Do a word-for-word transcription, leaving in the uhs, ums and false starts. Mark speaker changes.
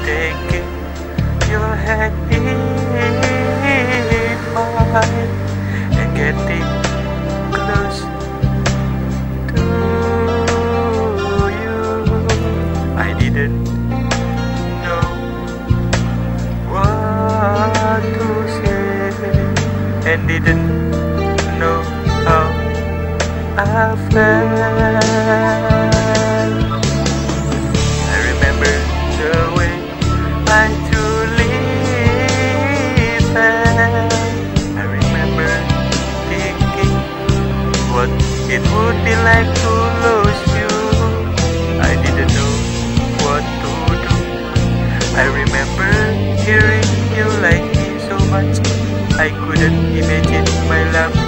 Speaker 1: taking your hand in mine and getting close to you. I didn't know what to say and didn't know how I felt. I remember the way I truly felt. I remember thinking what it would be like to lose you. I didn't know what to do. I remember hearing you like me so much I couldn't imagine my love